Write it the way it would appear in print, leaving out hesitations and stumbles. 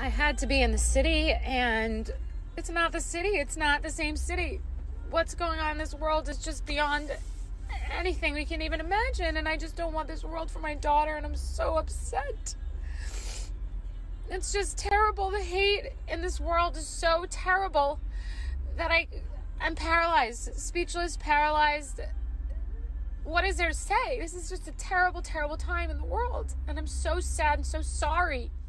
I had to be in the city, and it's not the city. It's not the same city. What's going on in this world is just beyond anything we can even imagine, and I just don't want this world for my daughter, and I'm so upset. It's just terrible. The hate in this world is so terrible that I'm paralyzed, speechless, paralyzed. What is there to say? This is just a terrible, terrible time in the world, and I'm so sad and so sorry.